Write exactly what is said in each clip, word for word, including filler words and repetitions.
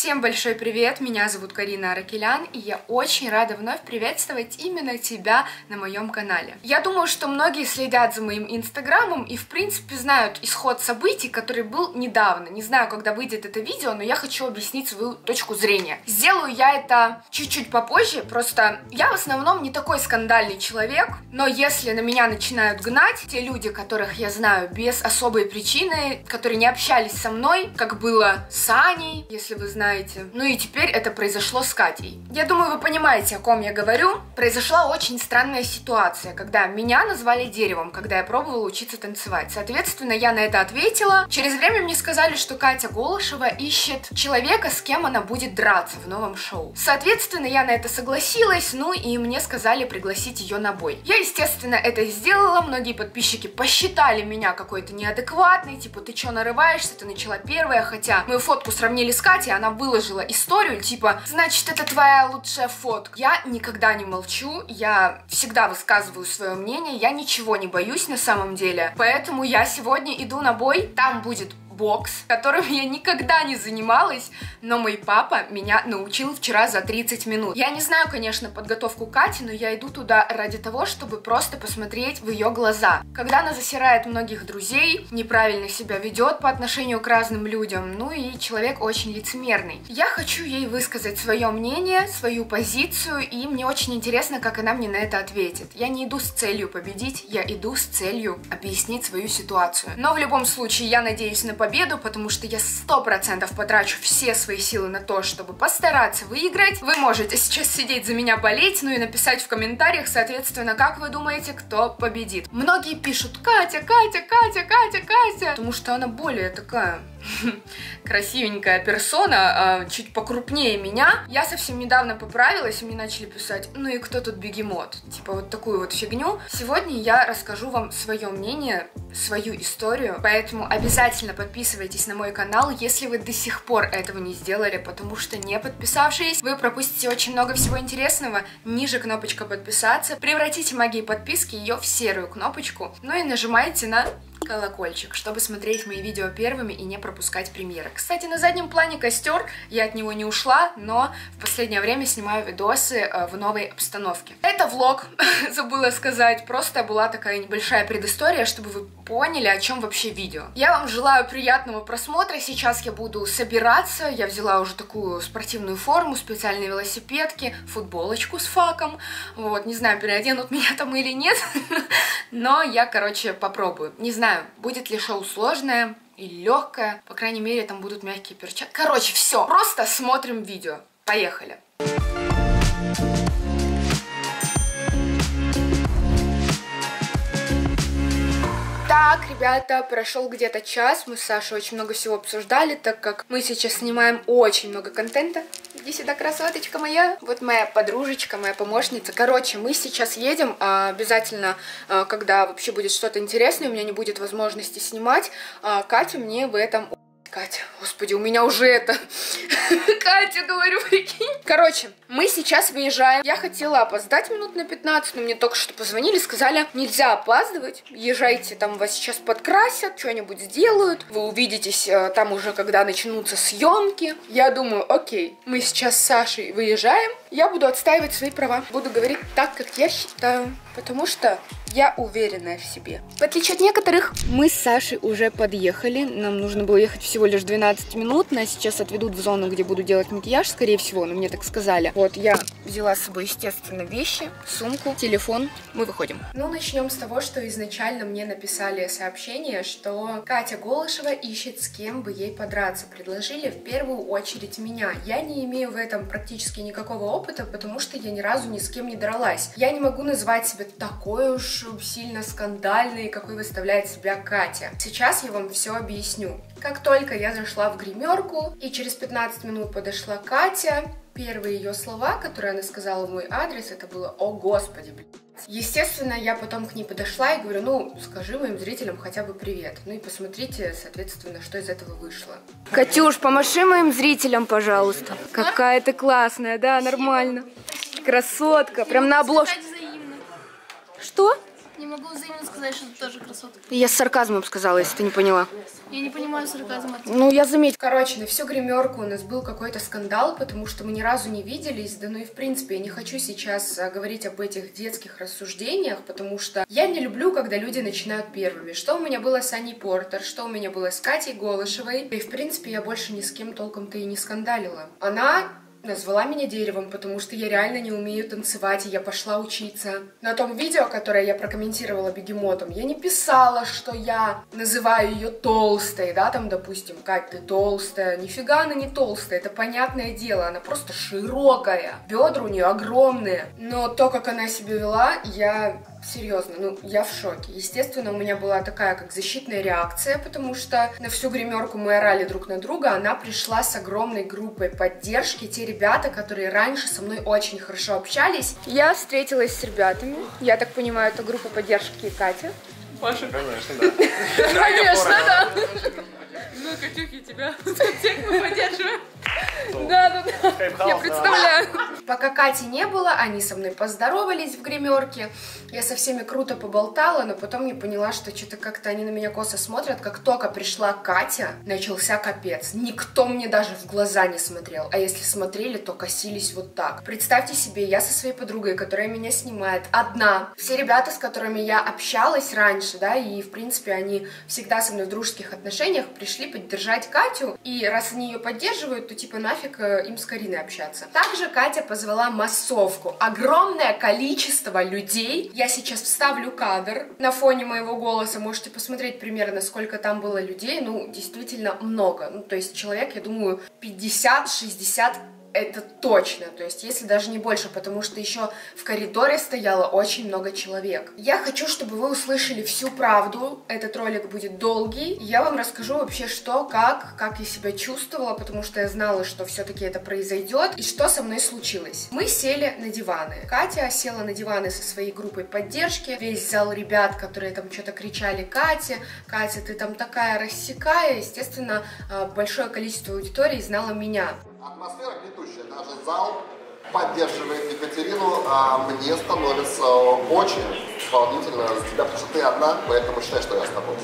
Всем большой привет, меня зовут Карина Аракелян, и я очень рада вновь приветствовать именно тебя на моем канале. Я думаю, что многие следят за моим инстаграмом и в принципе знают исход событий, который был недавно. Не знаю, когда выйдет это видео, но я хочу объяснить свою точку зрения. Сделаю я это чуть-чуть попозже, просто я в основном не такой скандальный человек, но если на меня начинают гнать те люди, которых я знаю без особой причины, которые не общались со мной, как было с Аней, если вы знаете, ну и теперь это произошло с Катей. Я думаю, вы понимаете, о ком я говорю. Произошла очень странная ситуация, когда меня назвали деревом, когда я пробовала учиться танцевать. Соответственно, я на это ответила. Через время мне сказали, что Катя Голышева ищет человека, с кем она будет драться в новом шоу. Соответственно, я на это согласилась, ну и мне сказали пригласить ее на бой. Я, естественно, это сделала. Многие подписчики посчитали меня какой-то неадекватной, типа, ты чё нарываешься, ты начала первая, хотя мою фотку сравнили с Катей, она выложила историю, типа, значит, это твоя лучшая фотка. Я никогда не молчу, я всегда высказываю свое мнение, я ничего не боюсь на самом деле, поэтому я сегодня иду на бой, там будет бокс, которым я никогда не занималась, но мой папа меня научил вчера за тридцать минут. Я не знаю, конечно, подготовку Кати, но я иду туда ради того, чтобы просто посмотреть в ее глаза. Когда она засирает многих друзей, неправильно себя ведет по отношению к разным людям, ну и человек очень лицемерный. Я хочу ей высказать свое мнение, свою позицию, и мне очень интересно, как она мне на это ответит. Я не иду с целью победить, я иду с целью объяснить свою ситуацию. Но в любом случае, я надеюсь на победу, победу, потому что я сто процентов потрачу все свои силы на то, чтобы постараться выиграть. Вы можете сейчас сидеть за меня болеть, ну и написать в комментариях, соответственно, как вы думаете, кто победит. Многие пишут: Катя, Катя, Катя, Катя, Катя, потому что она более такая красивенькая персона, чуть покрупнее меня. Я совсем недавно поправилась, и мне начали писать: ну и кто тут бегемот? Типа вот такую вот фигню. Сегодня я расскажу вам свое мнение, свою историю, поэтому обязательно подписывайтесь на мой канал, если вы до сих пор этого не сделали, потому что, не подписавшись, вы пропустите очень много всего интересного. Ниже кнопочка подписаться, превратите магию подписки ее в серую кнопочку, ну и нажимайте на колокольчик, чтобы смотреть мои видео первыми и не пропускать премьеры. Кстати, на заднем плане костер, я от него не ушла, но в последнее время снимаю видосы в новой обстановке. Это влог, забыла сказать, просто была такая небольшая предыстория, чтобы вы поняли, о чем вообще видео. Я вам желаю приятного просмотра, сейчас я буду собираться, я взяла уже такую спортивную форму, специальные велосипедки, футболочку с факом, вот, не знаю, переоденут меня там или нет, но я, короче, попробую. Не знаю, будет ли шоу сложное или легкое, по крайней мере, там будут мягкие перчатки. Короче, все, просто смотрим видео. Поехали! Так, ребята, прошел где-то час, мы с Сашей очень много всего обсуждали, так как мы сейчас снимаем очень много контента. Иди сюда, красоточка моя. Вот моя подружечка, моя помощница. Короче, мы сейчас едем, обязательно, когда вообще будет что-то интересное, у меня не будет возможности снимать, Катя мне в этом... Катя, господи, у меня уже это... Катя, говорю, прикинь. Короче, мы сейчас выезжаем. Я хотела опоздать минут на пятнадцать, но мне только что позвонили, сказали: нельзя опаздывать, езжайте, там вас сейчас подкрасят, что-нибудь сделают, вы увидитесь там уже, когда начнутся съемки. Я думаю, окей, мы сейчас с Сашей выезжаем, я буду отстаивать свои права, буду говорить так, как я считаю, потому что я уверенная в себе. В отличие от некоторых, мы с Сашей уже подъехали. Нам нужно было ехать всего лишь двенадцать минут. Нас сейчас отведут в зону, где буду делать макияж, скорее всего, но мне так сказали. Вот, я взяла с собой, естественно, вещи, сумку, телефон. Мы выходим. Ну, начнем с того, что изначально мне написали сообщение, что Катя Голышева ищет, с кем бы ей подраться. Предложили в первую очередь меня. Я не имею в этом практически никакого опыта, потому что я ни разу ни с кем не дралась. Я не могу назвать себя такой уж сильно скандальной, какой выставляет себя Катя. Сейчас я вам все объясню. Как только я зашла в гримерку, и через пятнадцать минут подошла Катя, первые ее слова, которые она сказала в мой адрес, это было: о господи, блядь. Естественно, я потом к ней подошла и говорю: ну, скажи моим зрителям хотя бы привет. Ну и посмотрите, соответственно, что из этого вышло. Катюш, помаши моим зрителям, пожалуйста. Какая ты классная, да, нормально. Красотка, прям на обложку. Что? Не могу взаимно сказать, что ты тоже красотка. Я с сарказмом сказала, если ты не поняла. Я не понимаю сарказма. Ну, я заметила. Короче, на всю гримерку у нас был какой-то скандал, потому что мы ни разу не виделись, да ну и в принципе я не хочу сейчас а, говорить об этих детских рассуждениях, потому что я не люблю, когда люди начинают первыми. Что у меня было с Аней Портер, что у меня было с Катей Голышевой, и в принципе я больше ни с кем толком-то и не скандалила. Она назвала меня деревом, потому что я реально не умею танцевать, и я пошла учиться. На том видео, которое я прокомментировала бегемотом, я не писала, что я называю ее толстой, да, там, допустим, Кать, ты толстая. Нифига она не толстая, это понятное дело, она просто широкая. Бедра у нее огромные. Но то, как она себя вела, я... Серьезно, ну, я в шоке. Естественно, у меня была такая, как защитная реакция, потому что на всю гримерку мы орали друг на друга. Она пришла с огромной группой поддержки. Те ребята, которые раньше со мной очень хорошо общались. Я встретилась с ребятами. Я так понимаю, это группа поддержки Катя. Паша, конечно, да. Конечно, да. Ну, Катюхи, тебя всех мы поддерживаем. Да, да, да. Я представляю. Пока Кати не было, они со мной поздоровались в гримерке. Я со всеми круто поболтала, но потом не поняла, что что-то как-то они на меня косо смотрят. Как только пришла Катя, начался капец. Никто мне даже в глаза не смотрел. А если смотрели, то косились вот так. Представьте себе, я со своей подругой, которая меня снимает, одна. Все ребята, с которыми я общалась раньше, да, и в принципе они всегда со мной в дружеских отношениях, пришли поддержать Катю. И раз они ее поддерживают, то типа нафиг им с Кариной общаться. Также Катя позвала массовку. Огромное количество людей. Я сейчас вставлю кадр на фоне моего голоса. Можете посмотреть примерно, сколько там было людей. Ну, действительно много. Ну, то есть человек, я думаю, пятьдесят-шестьдесят. Это точно, то есть если даже не больше, потому что еще в коридоре стояло очень много человек. Я хочу, чтобы вы услышали всю правду, этот ролик будет долгий, я вам расскажу вообще что, как, как я себя чувствовала, потому что я знала, что все-таки это произойдет, и что со мной случилось. Мы сели на диваны. Катя села на диваны со своей группой поддержки, весь зал ребят, которые там что-то кричали: Катя, Катя, ты там такая рассекая, естественно, большое количество аудитории знало меня. Атмосфера гнетущая, даже зал поддерживает Екатерину, а мне становится очень волнительно за тебя, потому что ты одна, поэтому считай, что я с тобой.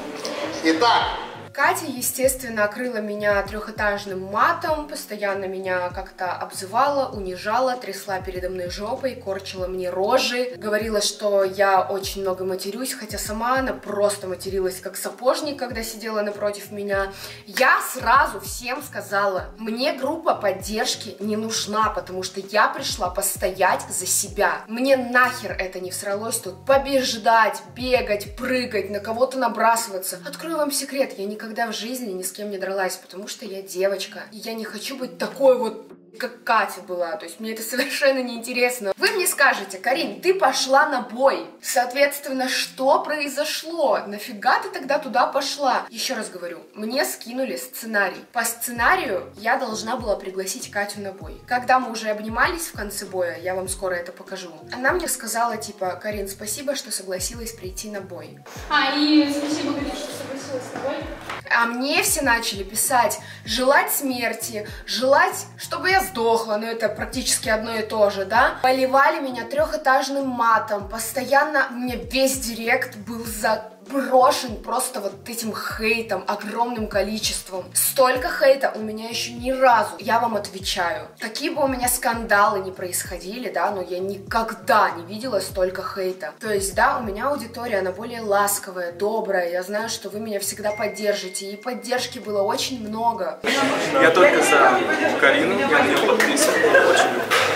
Итак. Катя, естественно, окрыла меня трехэтажным матом, постоянно меня как-то обзывала, унижала, трясла передо мной жопой, корчила мне рожи, говорила, что я очень много матерюсь, хотя сама она просто материлась как сапожник, когда сидела напротив меня. Я сразу всем сказала, мне группа поддержки не нужна, потому что я пришла постоять за себя. Мне нахер это не всралось тут побеждать, бегать, прыгать, на кого-то набрасываться. Открою вам секрет, я никогда Никогда в жизни ни с кем не дралась, потому что я девочка, и я не хочу быть такой вот, как Катя была, то есть мне это совершенно неинтересно. Вы мне скажете: Карин, ты пошла на бой, соответственно, что произошло? Нафига ты тогда туда пошла? Еще раз говорю, мне скинули сценарий. По сценарию я должна была пригласить Катю на бой. Когда мы уже обнимались в конце боя, я вам скоро это покажу, она мне сказала типа: Карин, спасибо, что согласилась прийти на бой. А, и спасибо, Карин, что согласилась с тобой. А мне все начали писать, желать смерти, желать, чтобы я сдохла, но это практически одно и то же, да? Поливали меня трехэтажным матом, постоянно у меня весь директ был заброшен просто вот этим хейтом, огромным количеством. Столько хейта у меня еще ни разу, я вам отвечаю. Какие бы у меня скандалы ни происходили, да, но я никогда не видела столько хейта. То есть, да, у меня аудитория, она более ласковая, добрая, я знаю, что вы меня всегда поддержите, и поддержки было очень много. Я только за Карину, я на нее подписан, очень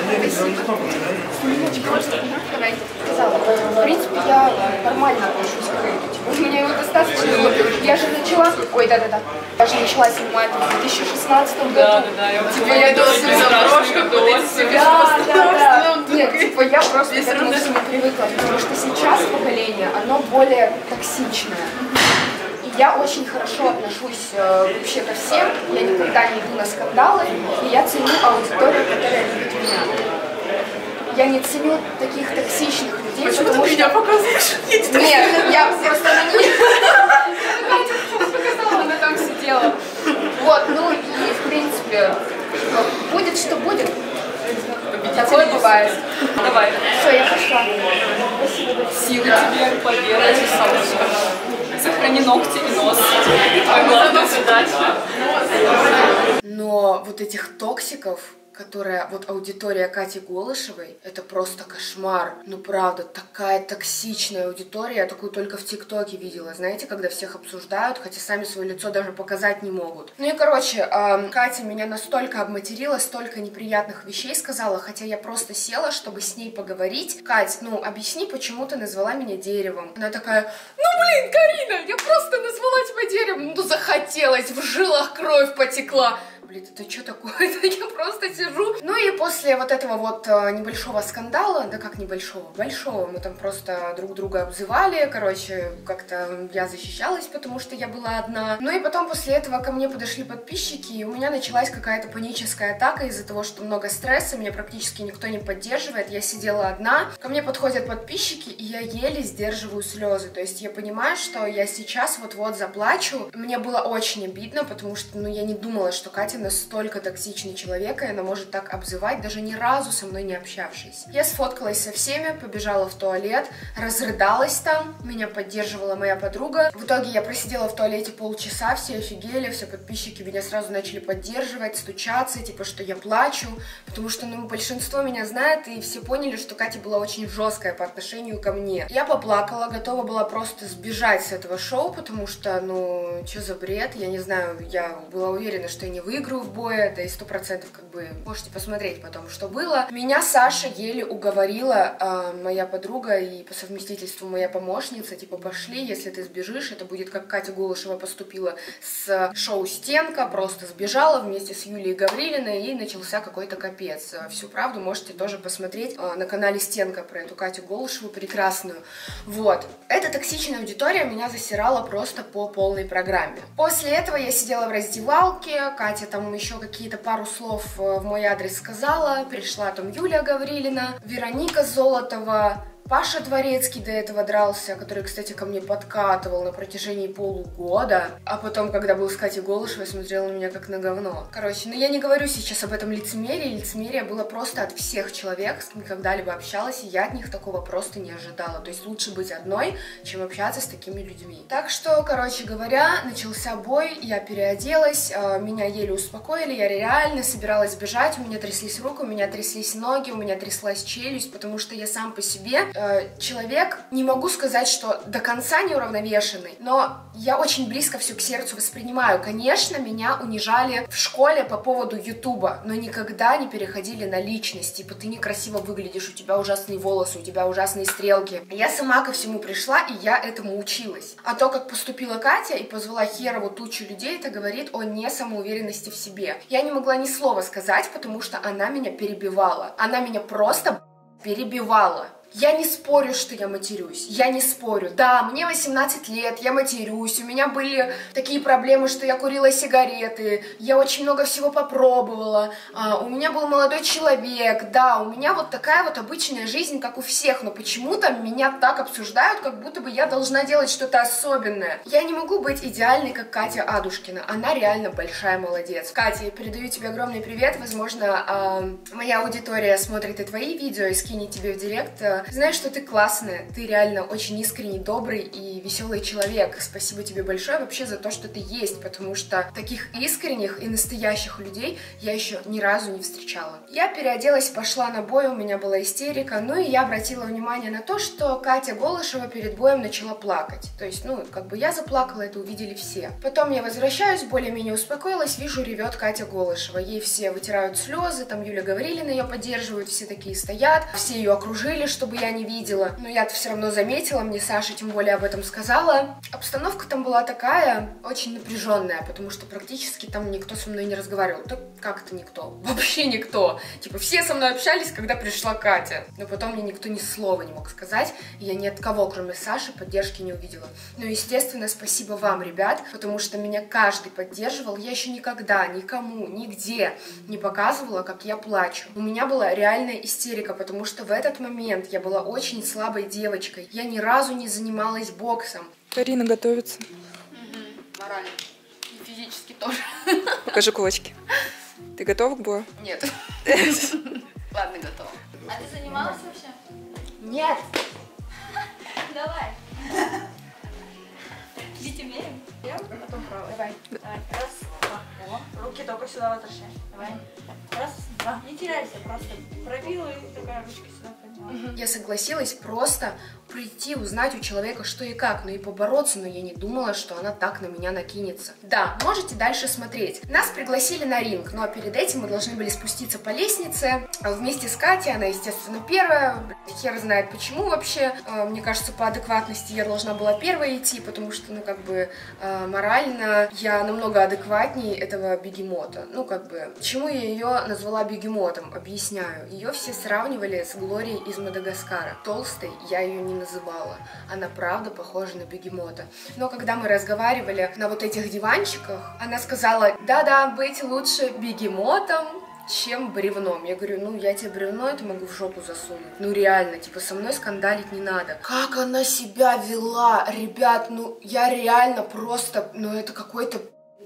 Давайте, сказала. В принципе, я нормально отношусь к хейту. У меня его достаточно. Я же начала... Ой, да-да-да. Я же начала снимать в две тысячи шестнадцатом году. Да-да-да. Я типа, я до дорожка, да, да, да. Нет, типа, я просто к этому всему привыкла, потому что сейчас поколение, оно более токсичное. Я очень хорошо отношусь э, вообще ко всем, я никогда не иду на скандалы, и я ценю аудиторию, которая любит меня. Я не ценю таких токсичных людей, почему потому ты что... меня показываешь? Нет, я просто на нее... показала, она там сидела. Вот, ну и в принципе, будет что будет. Такое бывает. Давай. Все, я пошла. Силы тебе, победы, солнышко. Сохрани ногти и нос. Твоя главная задача. Но вот этих токсиков, которая, вот аудитория Кати Голышевой, это просто кошмар. Ну правда, такая токсичная аудитория, я такую только в ТикТоке видела, знаете, когда всех обсуждают, хотя сами свое лицо даже показать не могут. Ну и короче, э, Катя меня настолько обматерила, столько неприятных вещей сказала, хотя я просто села, чтобы с ней поговорить. Кать, ну объясни, почему ты назвала меня деревом? Она такая, ну блин, Карина, я просто назвала тебя деревом, ну захотелось, в жилах кровь потекла. Блин, это что такое? Я просто сижу. Ну и после вот этого вот небольшого скандала, да как небольшого, большого, мы там просто друг друга обзывали, короче, как-то я защищалась, потому что я была одна. Ну и потом после этого ко мне подошли подписчики, и у меня началась какая-то паническая атака из-за того, что много стресса, меня практически никто не поддерживает, я сидела одна. Ко мне подходят подписчики, и я еле сдерживаю слезы, то есть я понимаю, что я сейчас вот-вот заплачу. Мне было очень обидно, потому что, ну, я не думала, что Катя настолько токсичный человек, и она может так обзывать, даже ни разу со мной не общавшись. Я сфоткалась со всеми, побежала в туалет, разрыдалась там, меня поддерживала моя подруга. В итоге я просидела в туалете полчаса, все офигели, все подписчики меня сразу начали поддерживать, стучаться, типа, что я плачу, потому что, ну, большинство меня знает, и все поняли, что Катя была очень жесткая по отношению ко мне. Я поплакала, готова была просто сбежать с этого шоу, потому что, ну, что за бред, я не знаю, я была уверена, что я не выиграю в бое, да и сто процентов как бы можете посмотреть потом, что было. Меня Саша еле уговорила, э, моя подруга и по совместительству моя помощница, типа, пошли, если ты сбежишь, это будет как Катя Голышева поступила с шоу «Стенка», просто сбежала вместе с Юлией Гаврилиной, и начался какой-то капец. Всю правду можете тоже посмотреть э, на канале «Стенка» про эту Катю Голышеву прекрасную. Вот. Эта токсичная аудитория меня засирала просто по полной программе. После этого я сидела в раздевалке, Катя там еще какие-то пару слов в мой адрес сказала, пришла там Юлия Гаврилина, Вероника Золотова, Паша Дворецкий до этого дрался, который, кстати, ко мне подкатывал на протяжении полугода, а потом, когда был с Катей Голышевой, смотрел на меня как на говно. Короче, ну я не говорю сейчас об этом лицемерии, лицемерие было просто от всех человек, с кем когда-либо общалась, и я от них такого просто не ожидала. То есть лучше быть одной, чем общаться с такими людьми. Так что, короче говоря, начался бой, я переоделась, меня еле успокоили, я реально собиралась бежать, у меня тряслись руки, у меня тряслись ноги, у меня тряслась челюсть, потому что я сам по себе человек, не могу сказать, что до конца неуравновешенный, но я очень близко все к сердцу воспринимаю. Конечно, меня унижали в школе по поводу ютуба, но никогда не переходили на личность, типа ты некрасиво выглядишь, у тебя ужасные волосы, у тебя ужасные стрелки. Я сама ко всему пришла, и я этому училась. А то, как поступила Катя и позвала херову тучу людей, это говорит о несамоуверенности в себе. Я не могла ни слова сказать, потому что она меня перебивала. Она меня просто перебивала. Я не спорю, что я матерюсь, я не спорю. Да, мне восемнадцать лет, я матерюсь, у меня были такие проблемы, что я курила сигареты, я очень много всего попробовала, а, у меня был молодой человек, да, у меня вот такая вот обычная жизнь, как у всех, но почему-то меня так обсуждают, как будто бы я должна делать что-то особенное. Я не могу быть идеальной, как Катя Адушкина, она реально большая молодец. Катя, я передаю тебе огромный привет, возможно, а, моя аудитория смотрит и твои видео и скинет тебе в директ. Знаешь, что ты классная, ты реально очень искренний, добрый и веселый человек. Спасибо тебе большое вообще за то, что ты есть, потому что таких искренних и настоящих людей я еще ни разу не встречала. Я переоделась, пошла на бой, у меня была истерика, ну и я обратила внимание на то, что Катя Голышева перед боем начала плакать. То есть, ну, как бы я заплакала, это увидели все. Потом я возвращаюсь, более-менее успокоилась, вижу, ревет Катя Голышева. Ей все вытирают слезы, там Юлия Гаврилина ее поддерживает, все такие стоят, все ее окружили, чтобы я не видела, но я-то все равно заметила, мне Саша тем более об этом сказала. Обстановка там была такая, очень напряженная, потому что практически там никто со мной не разговаривал. Да как это никто? Вообще никто. Типа все со мной общались, когда пришла Катя, но потом мне никто ни слова не мог сказать, и я ни от кого, кроме Саши, поддержки не увидела. Ну, естественно, спасибо вам, ребят, потому что меня каждый поддерживал, я еще никогда, никому, нигде не показывала, как я плачу. У меня была реальная истерика, потому что в этот момент я была очень слабой девочкой. Я ни разу не занималась боксом. Карина готовится. Угу. Морально. И физически тоже. Покажи кулачки. Ты готова к бою? Нет. Ладно, готово. А ты занималась вообще? Нет. Давай. Бить умеем? Я потом правой. Давай. Давай. Раз, два. О, руки только сюда возвращай. Давай. Раз, два. Не теряйся, просто пробила и такая ручка сюда подняла. Я согласилась просто прийти, узнать у человека, что и как, ну и побороться, но я не думала, что она так на меня накинется. Да, можете дальше смотреть. Нас пригласили на ринг, но перед этим мы должны были спуститься по лестнице вместе с Катей, она, естественно, первая, хер знает почему вообще, мне кажется, по адекватности я должна была первая идти, потому что, ну, как бы, морально я намного адекватнее этого бегемота, ну, как бы, почему я ее назвала бегемотом, объясняю, ее все сравнивали с Глорией из Мадагаскара, толстой я ее не называла, она правда похожа на бегемота. Но когда мы разговаривали на вот этих диванчиках, она сказала: да-да, быть лучше бегемотом, чем бревном. Я говорю: ну, я тебе бревно это могу в жопу засунуть. Ну, реально, типа, со мной скандалить не надо. Как она себя вела, ребят, ну, я реально просто, ну, это какой-то...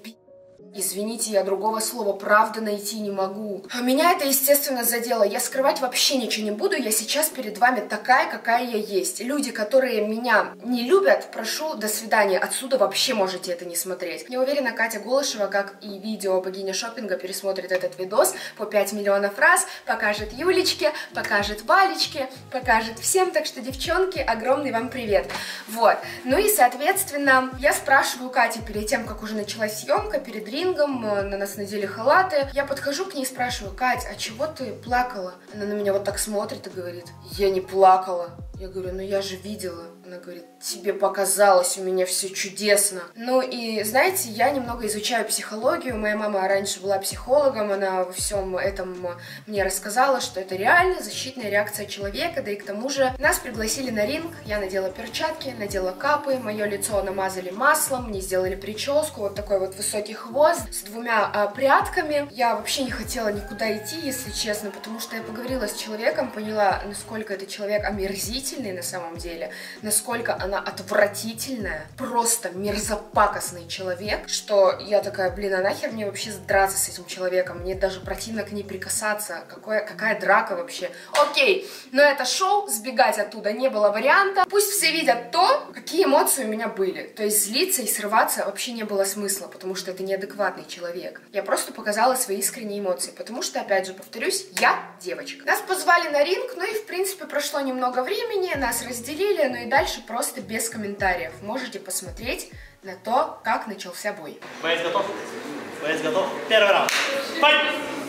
Извините, я другого слова правда найти не могу. А меня это, естественно, задело. Я скрывать вообще ничего не буду. Я сейчас перед вами такая, какая я есть. Люди, которые меня не любят, прошу, до свидания. Отсюда вообще можете это не смотреть. Я уверена, Катя Голышева, как и видео богиня шопинга, пересмотрит этот видос по пять миллионов раз, покажет Юлечке, покажет Валечке, покажет всем. Так что, девчонки, огромный вам привет. Вот. Ну и, соответственно, я спрашиваю Кати перед тем, как уже началась съемка, перед рингом, на нас надели халаты. Я подхожу к ней и спрашиваю: Кать, а чего ты плакала? Она на меня вот так смотрит и говорит: я не плакала. Я говорю: ну я же видела. Она говорит: тебе показалось, у меня все чудесно. Ну и знаете, я немного изучаю психологию. Моя мама раньше была психологом, она во всем этом мне рассказала, что это реально защитная реакция человека, да и к тому же нас пригласили на ринг, я надела перчатки, надела капы, мое лицо намазали маслом, мне сделали прическу, вот такой вот высокий хвост с двумя а, прядками. Я вообще не хотела никуда идти, если честно, потому что я поговорила с человеком, поняла, насколько этот человек омерзительный на самом деле, насколько она отвратительная, просто мерзопакостный человек, что я такая: блин, а нахер мне вообще драться с этим человеком, мне даже противно к ней прикасаться, какое, какая драка вообще. Окей, но это шоу, сбегать оттуда не было варианта, пусть все видят то, какие эмоции у меня были, то есть злиться и срываться вообще не было смысла, потому что это неадекватный человек. Я просто показала свои искренние эмоции, потому что, опять же, повторюсь, я девочка. Нас позвали на ринг, ну и, в принципе, прошло немного времени, нас разделили, ну и дальше просто без комментариев. Можете посмотреть на то, как начался бой. Боец готов? Боец готов? Первый раунд. Файт!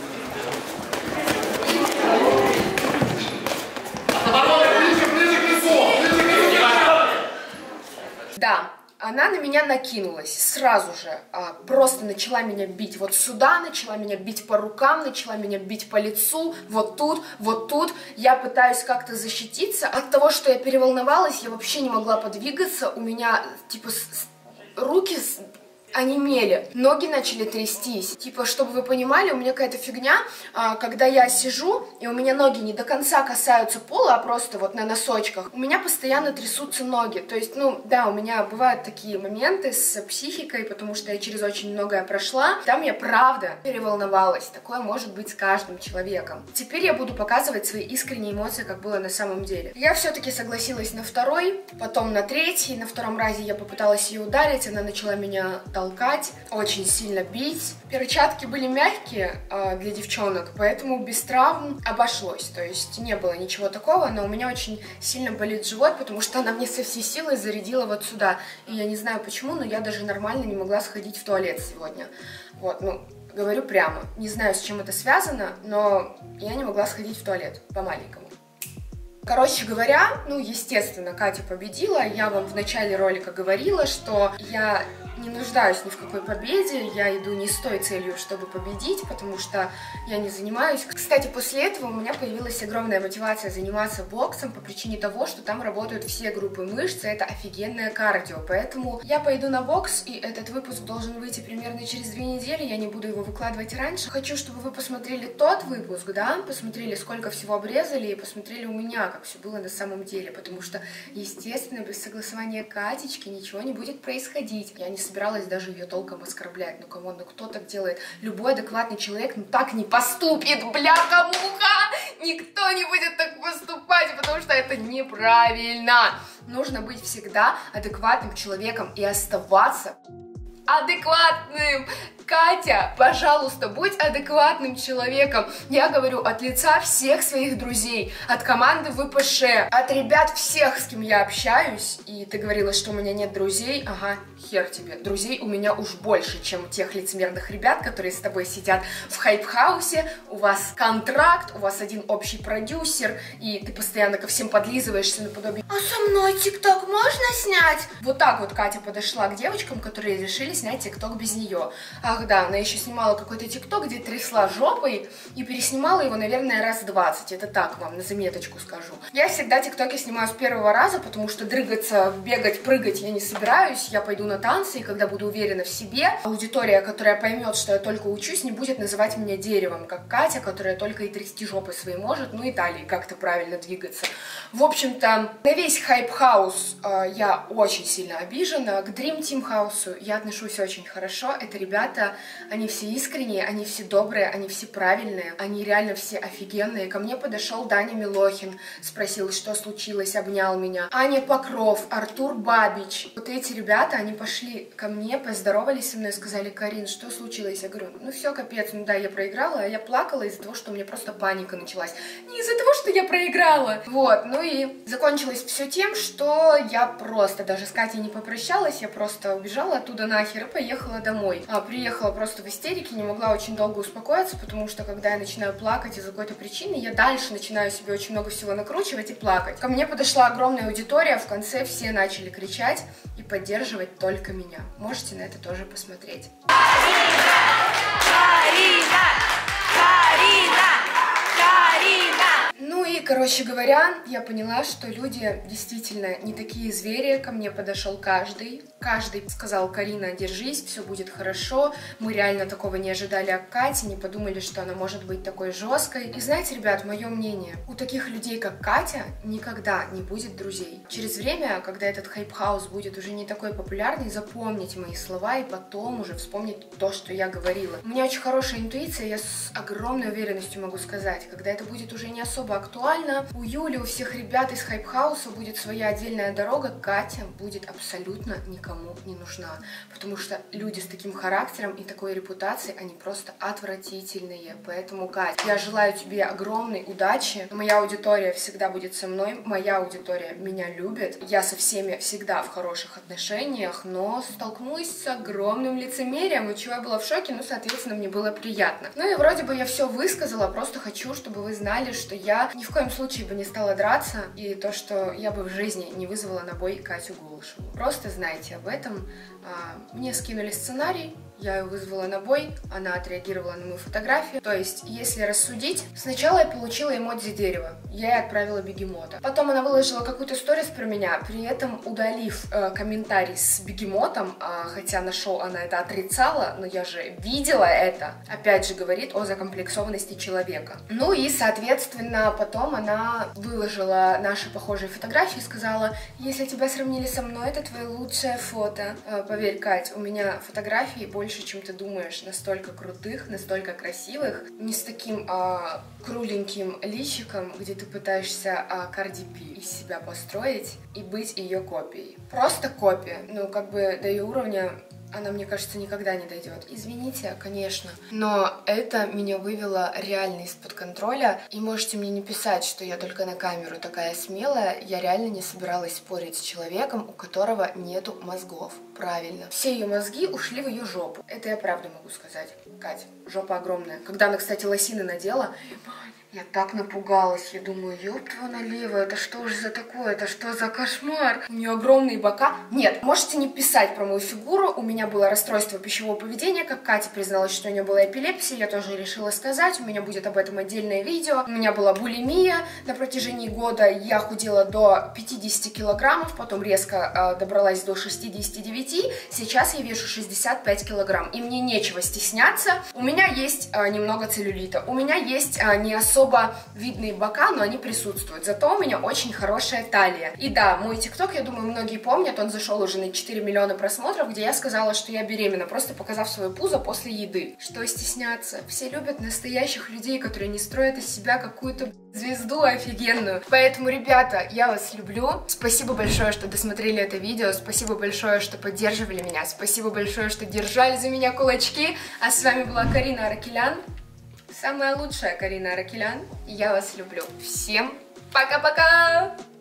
Да, она на меня накинулась сразу же, а, просто начала меня бить вот сюда, начала меня бить по рукам, начала меня бить по лицу, вот тут, вот тут. Я пытаюсь как-то защититься. От того, что я переволновалась, я вообще не могла подвигаться, у меня, типа, с... руки... С... онемели, ноги начали трястись. Типа, чтобы вы понимали, у меня какая-то фигня, а, когда я сижу, и у меня ноги не до конца касаются пола, а просто вот на носочках, у меня постоянно трясутся ноги. То есть, ну, да, у меня бывают такие моменты с психикой, потому что я через очень многое прошла. Там я правда переволновалась. Такое может быть с каждым человеком. Теперь я буду показывать свои искренние эмоции, как было на самом деле. Я все-таки согласилась на второй, потом на третий. На втором разе я попыталась ее ударить, она начала меня толкать, очень сильно бить. Перчатки были мягкие э, для девчонок, поэтому без травм обошлось. То есть не было ничего такого, но у меня очень сильно болит живот, потому что она мне со всей силой зарядила вот сюда. И я не знаю почему, но я даже нормально не могла сходить в туалет сегодня. Вот, ну, говорю прямо. Не знаю, с чем это связано, но я не могла сходить в туалет по-маленькому. Короче говоря, ну, естественно, Катя победила. Я вам в начале ролика говорила, что я не нуждаюсь ни в какой победе, я иду не с той целью, чтобы победить, потому что я не занимаюсь. Кстати, после этого у меня появилась огромная мотивация заниматься боксом по причине того, что там работают все группы мышц, и это офигенное кардио. Поэтому я пойду на бокс, и этот выпуск должен выйти примерно через две недели, я не буду его выкладывать раньше. Хочу, чтобы вы посмотрели тот выпуск, да, посмотрели, сколько всего обрезали, и посмотрели у меня, как все было на самом деле, потому что, естественно, без согласования Катечки ничего не будет происходить. Я не собиралась даже ее толком оскорблять. Ну, камон, ну кто так делает? Любой адекватный человек ну так не поступит, бляха-муха! Никто не будет так поступать, потому что это неправильно. Нужно быть всегда адекватным человеком и оставаться адекватным. Катя, пожалуйста, будь адекватным человеком. Я говорю от лица всех своих друзей, от команды вэ пэ шэ, от ребят всех, с кем я общаюсь. И ты говорила, что у меня нет друзей. Ага, хер тебе. Друзей у меня уж больше, чем у тех лицемерных ребят, которые с тобой сидят в хайп-хаусе. У вас контракт, у вас один общий продюсер, и ты постоянно ко всем подлизываешься наподобие: а со мной тикток можно снять? Вот так вот Катя подошла к девочкам, которые решили снять тикток без нее. Ах да, она еще снимала какой-то тикток, где трясла жопой и переснимала его, наверное, раз двадцать. Это так вам на заметочку скажу. Я всегда тиктоки снимаю с первого раза, потому что дрыгаться, бегать, прыгать я не собираюсь. Я пойду на танцы, и когда буду уверена в себе, аудитория, которая поймет, что я только учусь, не будет называть меня деревом, как Катя, которая только и трясти жопой своей может, ну и талией как-то правильно двигаться. В общем-то, на весь хайп-хаус э, я очень сильно обижена. К Dream Team хаусу я отношусь очень хорошо. Это ребята, они все искренние, они все добрые, они все правильные, они реально все офигенные. Ко мне подошел Даня Милохин, спросил, что случилось, обнял меня. Аня Покров, Артур Бабич. Вот эти ребята, они пошли ко мне, поздоровались со мной, сказали: Карин, что случилось? Я говорю: ну все, капец, ну да, я проиграла, а я плакала из-за того, что у меня просто паника началась. Не из-за того, что я проиграла. Вот, ну и закончилось все тем, что я просто даже с Катей не попрощалась, я просто убежала оттуда нахер и поехала домой. А, приехала просто в истерике, не могла очень долго успокоиться, потому что когда я начинаю плакать из-за какой-то причины, я дальше начинаю себе очень много всего накручивать и плакать. Ко мне подошла огромная аудитория, в конце все начали кричать и поддерживать только меня. Можете на это тоже посмотреть. Карина! Карина! Карина! Ну и, короче говоря, я поняла, что люди действительно не такие звери. Ко мне подошел каждый. Каждый сказал: Карина, держись, все будет хорошо. Мы реально такого не ожидали от Кати, не подумали, что она может быть такой жесткой. И знаете, ребят, мое мнение, у таких людей, как Катя, никогда не будет друзей. Через время, когда этот хайп-хаус будет уже не такой популярный, запомните мои слова и потом уже вспомните то, что я говорила. У меня очень хорошая интуиция, я с огромной уверенностью могу сказать, когда это будет уже не особо актуально, у Юли, у всех ребят из хайп-хауса будет своя отдельная дорога, Катя будет абсолютно никому не нужна, потому что люди с таким характером и такой репутацией, они просто отвратительные. Поэтому, Катя, я желаю тебе огромной удачи. Моя аудитория всегда будет со мной, моя аудитория меня любит, я со всеми всегда в хороших отношениях, но столкнулась с огромным лицемерием, и чего я была в шоке, ну, соответственно, мне было приятно. Ну и вроде бы я все высказала, просто хочу, чтобы вы знали, что я ни в коем случае бы не стала драться, и то, что я бы в жизни не вызвала на бой Катю Голышеву. Просто знайте об этом. Мне скинули сценарий, я ее вызвала на бой, она отреагировала на мою фотографию. То есть, если рассудить, сначала я получила эмодзи дерева, я ей отправила бегемота. Потом она выложила какую-то сторис про меня, при этом удалив э, комментарий с бегемотом, э, хотя на шоу она это отрицала, но я же видела это. Опять же говорит о закомплексованности человека. Ну и, соответственно, потом она выложила наши похожие фотографии и сказала: если тебя сравнили со мной, это твое лучшее фото. Э, поверь, Кать, у меня фотографии больше, чем ты думаешь, настолько крутых, настолько красивых, не с таким а, кругленьким личиком, где ты пытаешься а, Карди Би из себя построить и быть ее копией. Просто копия, ну как бы до ее уровня она, мне кажется, никогда не дойдет. Извините, конечно, но это меня вывело реально из-под контроля. И можете мне не писать, что я только на камеру такая смелая. Я реально не собиралась спорить с человеком, у которого нету мозгов. Правильно. Все ее мозги ушли в ее жопу. Это я правда могу сказать. Кать, жопа огромная. Когда она, кстати, лосины надела, я так напугалась, я думаю, ёб твою налево, это что же за такое, это что за кошмар? У нее огромные бока. Нет, можете не писать про мою фигуру, у меня было расстройство пищевого поведения, как Катя призналась, что у нее была эпилепсия, я тоже решила сказать, у меня будет об этом отдельное видео. У меня была булимия на протяжении года, я худела до пятидесяти килограммов, потом резко э, добралась до шестидесяти девяти, сейчас я вешу шестьдесят пять килограмм, и мне нечего стесняться. У меня есть э, немного целлюлита, у меня есть э, не особо особо видные бока, но они присутствуют. Зато у меня очень хорошая талия. И да, мой тикток, я думаю, многие помнят, он зашел уже на четыре миллиона просмотров, где я сказала, сказала, что я беременна, просто показав свое пузо после еды. Что стесняться? Все любят настоящих людей, которые не строят из себя какую-то звезду офигенную. Поэтому, ребята, я вас люблю. Спасибо большое, что досмотрели это видео. Спасибо большое, что поддерживали меня. Спасибо большое, что держали за меня кулачки. А с вами была Карина Аракелян. Самая лучшая Карина Аракелян. И я вас люблю. Всем пока-пока!